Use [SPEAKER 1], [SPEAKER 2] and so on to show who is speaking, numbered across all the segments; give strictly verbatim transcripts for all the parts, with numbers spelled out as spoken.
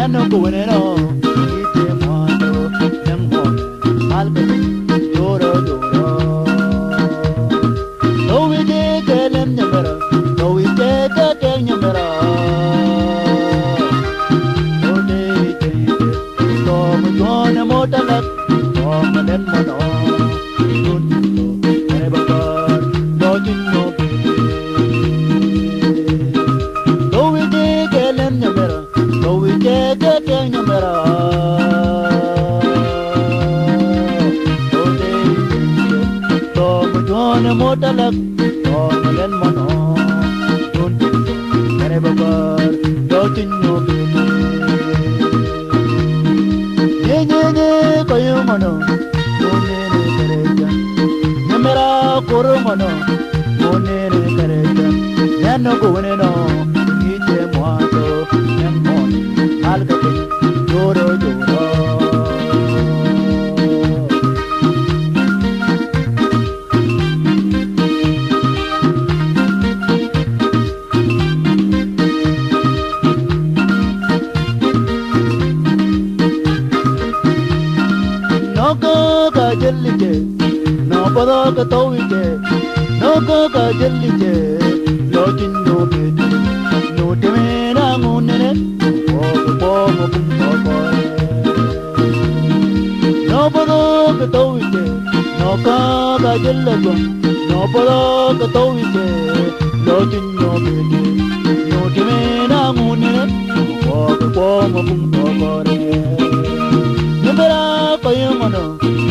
[SPEAKER 1] no going at all. Motalak, oh, Malan Mono, don't you never bar, don't you know? Yene, Koyumano, Monere Kareja, Namera Koromono, Monere Kareja, Nano Guineno, Gite Moato, and Mon, Alcate, Joro Joro. No puedo que toque, no coca jelliche, lo chindo pete, no te mena munene, poco poco poco. No puedo que toque, no coca jelliche, no puedo que toque, lo chindo pete, no te mena munene, poco poco poco. No verá payo mano.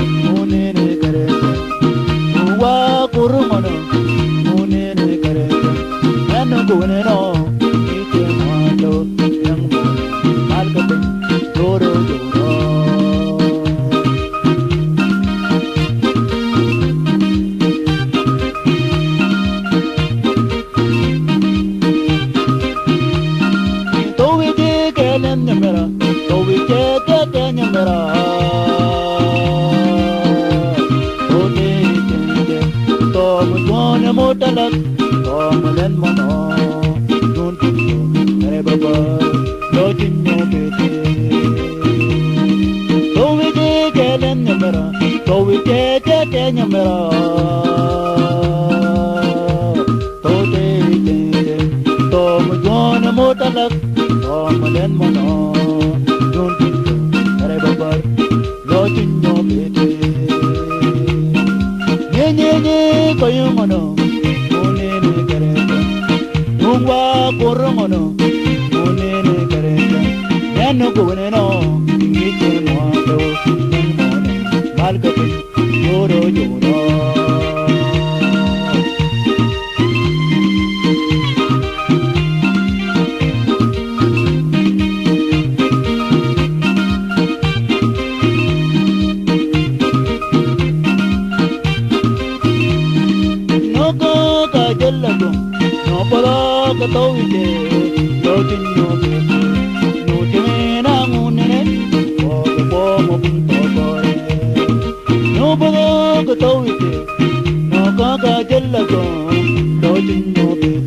[SPEAKER 1] Kurumano, Munene Kareta, and no going at all. Eat them one, young boy, Malcolm, Doro Doro. So we take a Namera, so we take a Namera. Motalak, Malan Mono, don't you never bar, don't you know? So we take a Namera, so we take a Namera. So they did, Tom John Motalak, Malan Mono, don't you never bar, don't you know? Yenye Koyumano. Wa Koromono, Munene Kareta, Nano Guineno, Gite Moato, Malcate, Yoro Yoro. No go Kajalago, no Polo. No puedo que